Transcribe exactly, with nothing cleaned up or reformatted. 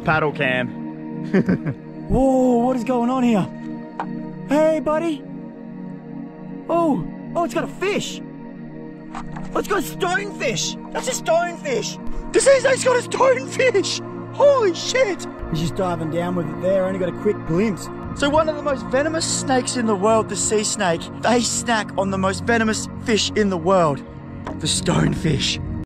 paddle cam. Whoa, what is going on here? Hey, buddy. Oh, oh, it's got a fish. Oh, it's got a stonefish. That's a stonefish. This is, it's got a stonefish. Holy shit. He's just diving down with it there. I only got a quick glimpse. So one of the most venomous snakes in the world, the sea snake, they snack on the most venomous fish in the world, the stonefish.